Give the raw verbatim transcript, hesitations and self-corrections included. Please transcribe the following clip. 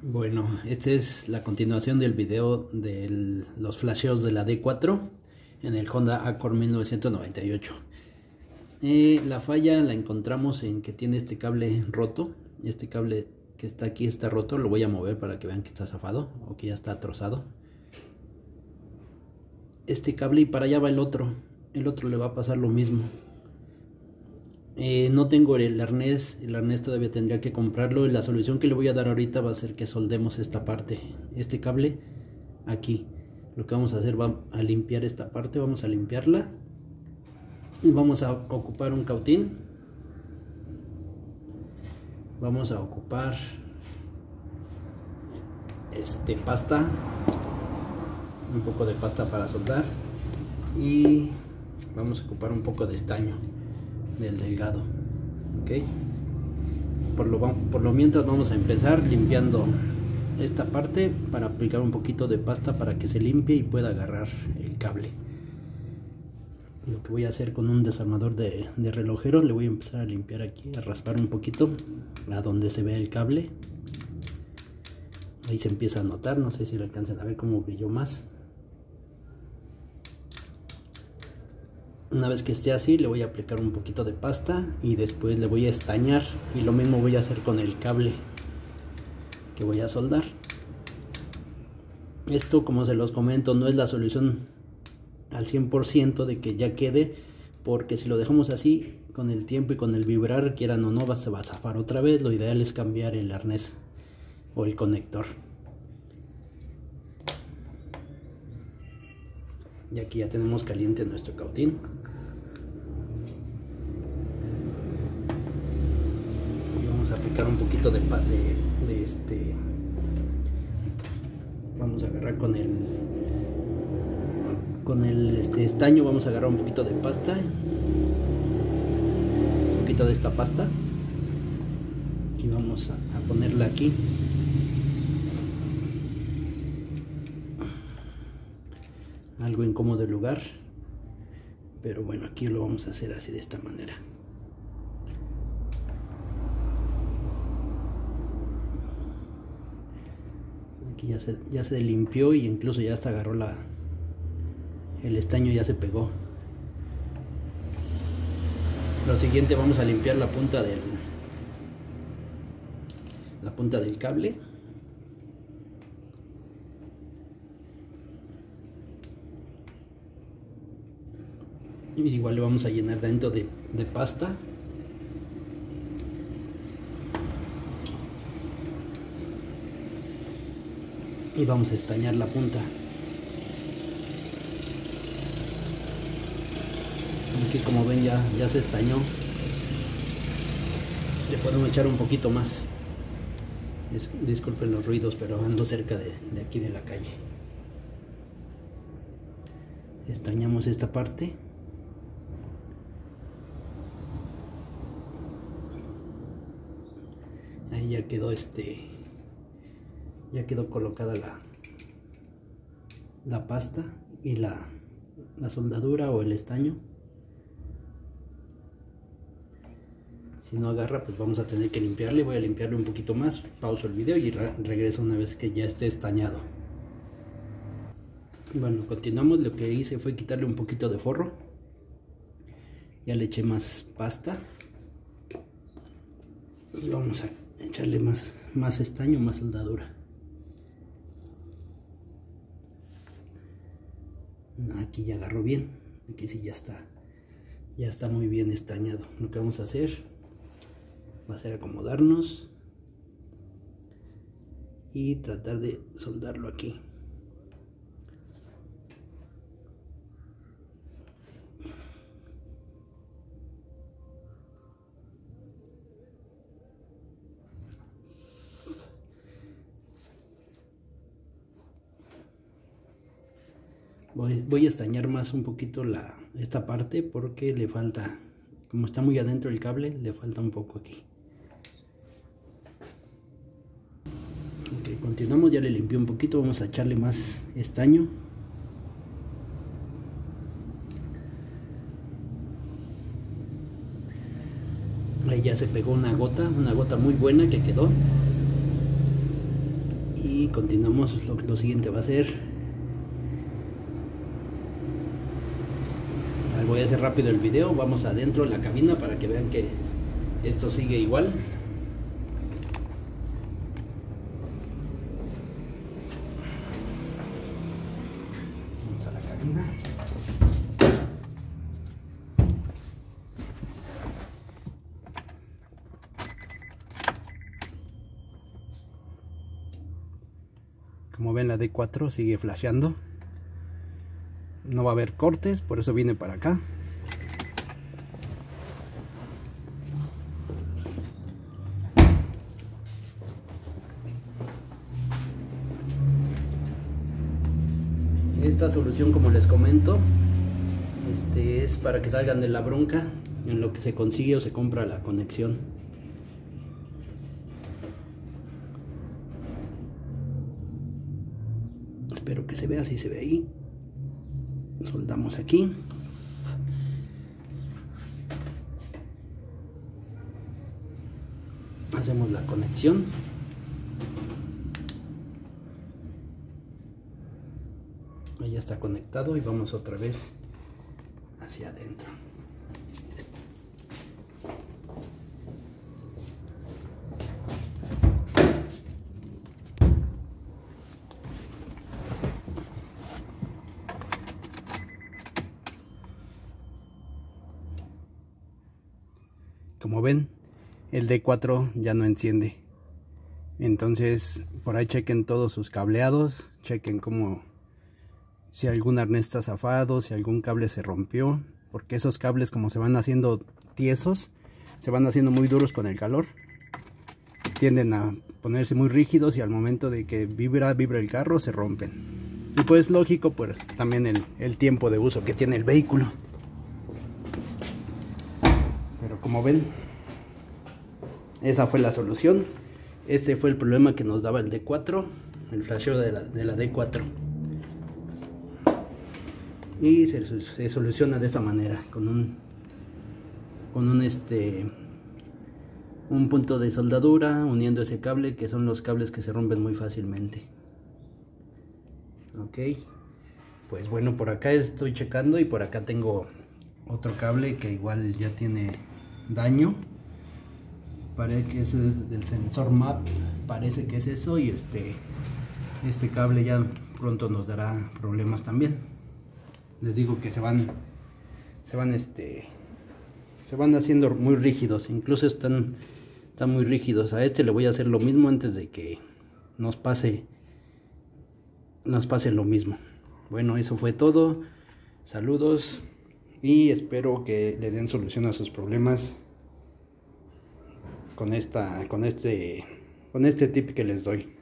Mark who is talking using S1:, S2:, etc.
S1: Bueno, esta es la continuación del video de los flasheos de la D cuatro en el Honda Accord mil novecientos noventa y ocho. Eh, la falla la encontramos en que tiene este cable roto. Este cable que está aquí está roto. Lo voy a mover para que vean que está zafado o que ya está trozado. Este cable, y para allá va el otro. El otro le va a pasar lo mismo. Eh, no tengo el arnés, el arnés todavía tendría que comprarlo. La solución que le voy a dar ahorita va a ser que soldemos esta parte, este cable aquí. Lo que vamos a hacer va a limpiar esta parte, vamos a limpiarla y vamos a ocupar un cautín. Vamos a ocupar este pasta, un poco de pasta para soldar, y vamos a ocupar un poco de estaño del delgado. Ok, por lo, por lo mientras vamos a empezar limpiando esta parte para aplicar un poquito de pasta para que se limpie y pueda agarrar el cable. Lo que voy a hacer con un desarmador de, de relojero, le voy a empezar a limpiar aquí, a raspar un poquito a donde se ve el cable. Ahí se empieza a notar, no sé si lo alcanzan a ver cómo brilló más. Una vez que esté así, le voy a aplicar un poquito de pasta y después le voy a estañar, y lo mismo voy a hacer con el cable que voy a soldar. Esto, como se los comento, no es la solución al cien por ciento de que ya quede, porque si lo dejamos así, con el tiempo y con el vibrar, quieran o no, se va a zafar otra vez. Lo ideal es cambiar el arnés o el conector. Y aquí ya tenemos caliente nuestro cautín. Y vamos a aplicar un poquito de, de, de este. Vamos a agarrar con el con el este estaño, vamos a agarrar un poquito de pasta, un poquito de esta pasta, y vamos a, a ponerla aquí. Algo incómodo el lugar, pero bueno, aquí lo vamos a hacer así, de esta manera. Aquí ya se, ya se limpió, y incluso ya hasta agarró la el estaño, ya se pegó. Lo siguiente, vamos a limpiar la punta del la punta del cable. Y igual le vamos a llenar dentro de, de pasta. Y vamos a estañar la punta. Aquí, como ven, ya, ya se estañó. Le podemos echar un poquito más. Dis, disculpen los ruidos, pero ando cerca de, de aquí de la calle. Estañamos esta parte. Ahí ya quedó este ya quedó colocada la la pasta y la, la soldadura o el estaño. Si no agarra, pues vamos a tener que limpiarle. Voy a limpiarle un poquito más, pauso el video y re regreso una vez que ya esté estañado. Bueno, continuamos. Lo que hice fue quitarle un poquito de forro. Ya le eché más pasta y vamos a echarle más, más estaño, más soldadura. Aquí ya agarró bien, aquí sí ya está, ya está muy bien estañado. Lo que vamos a hacer va a ser acomodarnos y tratar de soldarlo aquí. Voy, voy a estañar más un poquito la, esta parte, porque le falta, como está muy adentro el cable, le falta un poco aquí. Ok, continuamos, ya le limpié un poquito, vamos a echarle más estaño. Ahí ya se pegó una gota, una gota muy buena que quedó. y continuamos. Lo, lo siguiente va a ser, voy a hacer rápido el video, vamos adentro en la cabina para que vean que esto sigue igual. Vamos a la cabina. Como ven, la D cuatro sigue flasheando. No va a haber cortes, por eso viene para acá. Esta solución, como les comento, este es para que salgan de la bronca en lo que se consigue o se compra la conexión. Espero que se vea, si se ve ahí. Soldamos aquí. Hacemos la conexión. Ahí ya está conectado y vamos otra vez hacia adentro. Como ven, el D cuatro ya no enciende. Entonces, por ahí chequen todos sus cableados, chequen como si algún arnés está zafado, si algún cable se rompió, porque esos cables, como se van haciendo tiesos, se van haciendo muy duros con el calor, tienden a ponerse muy rígidos y al momento de que vibra, vibra el carro, se rompen. Y pues lógico, pues también el, el tiempo de uso que tiene el vehículo. Pero como ven, esa fue la solución. Este fue el problema que nos daba el D cuatro, el flasheo de la, de la D cuatro. Y se, se soluciona de esta manera, con un con un este un punto de soldadura uniendo ese cable, que son los cables que se rompen muy fácilmente. Ok, pues bueno, por acá estoy checando y por acá tengo otro cable que igual ya tiene daño. Parece que ese es del sensor M A P, parece que es eso, y este este cable ya pronto nos dará problemas también. Les digo que se van se van este se van haciendo muy rígidos, incluso están están muy rígidos. A este le voy a hacer lo mismo antes de que nos pase nos pase lo mismo. Bueno, eso fue todo. Saludos y espero que le den solución a sus problemas con esta con este con este tip que les doy.